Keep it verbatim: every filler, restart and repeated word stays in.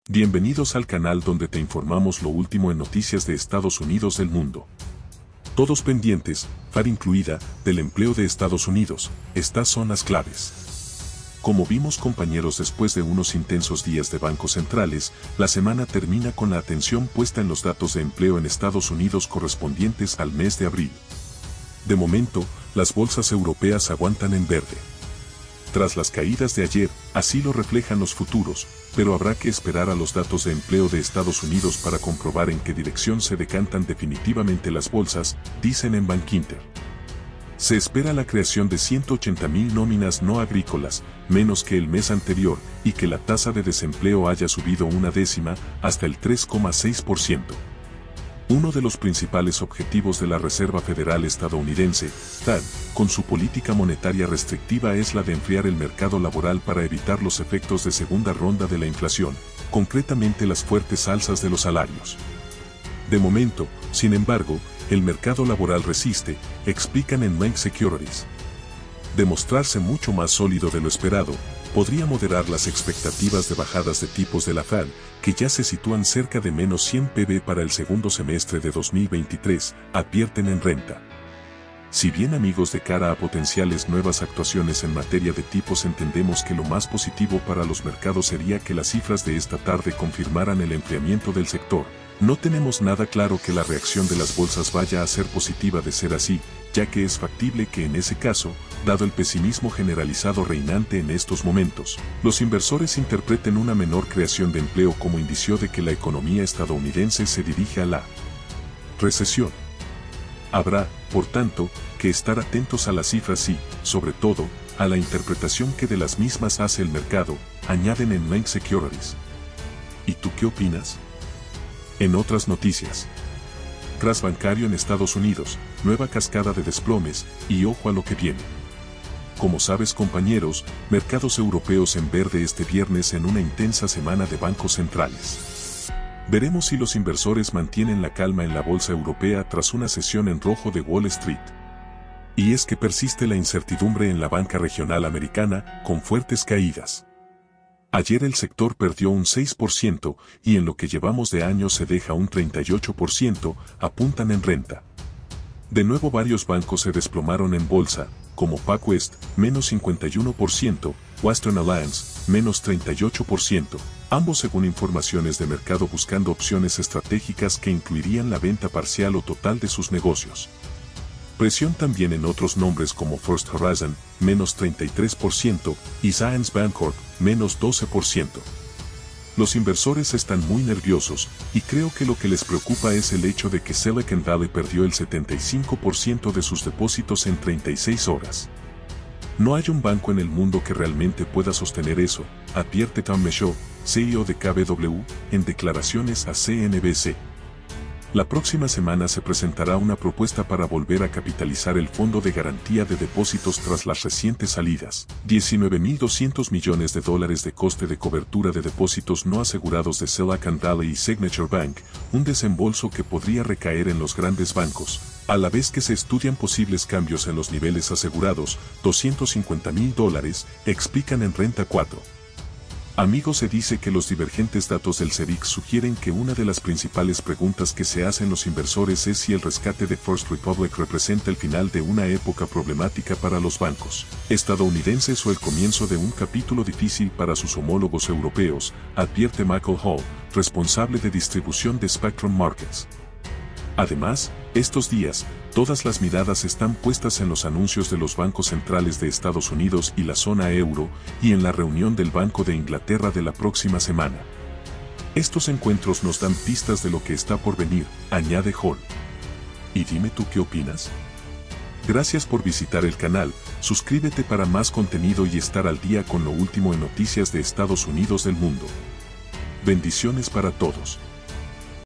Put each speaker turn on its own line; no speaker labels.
Bienvenidos al canal donde te informamos lo último en noticias de Estados Unidos del mundo. Todos pendientes, F A D incluida, del empleo de Estados Unidos. Estas son las claves. Como vimos compañeros, después de unos intensos días de bancos centrales, la semana termina con la atención puesta en los datos de empleo en Estados Unidos correspondientes al mes de abril. De momento, las bolsas europeas aguantan en verde. Tras las caídas de ayer, así lo reflejan los futuros, pero habrá que esperar a los datos de empleo de Estados Unidos para comprobar en qué dirección se decantan definitivamente las bolsas, dicen en Bankinter. Se espera la creación de ciento ochenta mil nóminas no agrícolas, menos que el mes anterior, y que la tasa de desempleo haya subido una décima, hasta el tres coma seis por ciento. Uno de los principales objetivos de la Reserva Federal estadounidense, F E D, con su política monetaria restrictiva es la de enfriar el mercado laboral para evitar los efectos de segunda ronda de la inflación, concretamente las fuertes alzas de los salarios. De momento, sin embargo, el mercado laboral resiste, explican en Link Securities. Demostrarse mucho más sólido de lo esperado, podría moderar las expectativas de bajadas de tipos de la F E D, que ya se sitúan cerca de menos cien puntos base para el segundo semestre de dos mil veintitrés, advierten en Renta. Si bien amigos, de cara a potenciales nuevas actuaciones en materia de tipos, entendemos que lo más positivo para los mercados sería que las cifras de esta tarde confirmaran el enfriamiento del sector. No tenemos nada claro que la reacción de las bolsas vaya a ser positiva. De ser así, ya que es factible que en ese caso, dado el pesimismo generalizado reinante en estos momentos, los inversores interpreten una menor creación de empleo como indicio de que la economía estadounidense se dirige a la recesión. Habrá, por tanto, que estar atentos a las cifras y, sobre todo, a la interpretación que de las mismas hace el mercado, añaden en Link Securities. ¿Y tú qué opinas? En otras noticias, crash bancario en Estados Unidos, nueva cascada de desplomes, y ojo a lo que viene. Como sabes compañeros, mercados europeos en verde este viernes en una intensa semana de bancos centrales. Veremos si los inversores mantienen la calma en la bolsa europea tras una sesión en rojo de Wall Street. Y es que persiste la incertidumbre en la banca regional americana, con fuertes caídas. Ayer el sector perdió un seis por ciento y en lo que llevamos de año se deja un treinta y ocho por ciento, apuntan en Renta. De nuevo varios bancos se desplomaron en bolsa, como PacWest, menos cincuenta y uno por ciento, Western Alliance, menos treinta y ocho por ciento, ambos según informaciones de mercado buscando opciones estratégicas que incluirían la venta parcial o total de sus negocios. Presión también en otros nombres como First Horizon, menos treinta y tres por ciento, y Zions Bancorp, menos doce por ciento. Los inversores están muy nerviosos, y creo que lo que les preocupa es el hecho de que Silicon Valley perdió el setenta y cinco por ciento de sus depósitos en treinta y seis horas. No hay un banco en el mundo que realmente pueda sostener eso, advierte Tom Michaud, C E O de K B W, en declaraciones a C N B C. La próxima semana se presentará una propuesta para volver a capitalizar el Fondo de Garantía de Depósitos tras las recientes salidas, diecinueve mil doscientos millones de dólares de coste de cobertura de depósitos no asegurados de Silicon Valley y Signature Bank, un desembolso que podría recaer en los grandes bancos, a la vez que se estudian posibles cambios en los niveles asegurados, doscientos cincuenta mil dólares, explican en Renta cuatro. Amigos, se dice que los divergentes datos del C E D I C sugieren que una de las principales preguntas que se hacen los inversores es si el rescate de First Republic representa el final de una época problemática para los bancos estadounidenses o el comienzo de un capítulo difícil para sus homólogos europeos, advierte Michael Hall, responsable de distribución de Spectrum Markets. Además, estos días, todas las miradas están puestas en los anuncios de los bancos centrales de Estados Unidos y la zona euro, y en la reunión del Banco de Inglaterra de la próxima semana. Estos encuentros nos dan pistas de lo que está por venir, añade Hall. ¿Y dime tú qué opinas? Gracias por visitar el canal, suscríbete para más contenido y estar al día con lo último en noticias de Estados Unidos del mundo. Bendiciones para todos.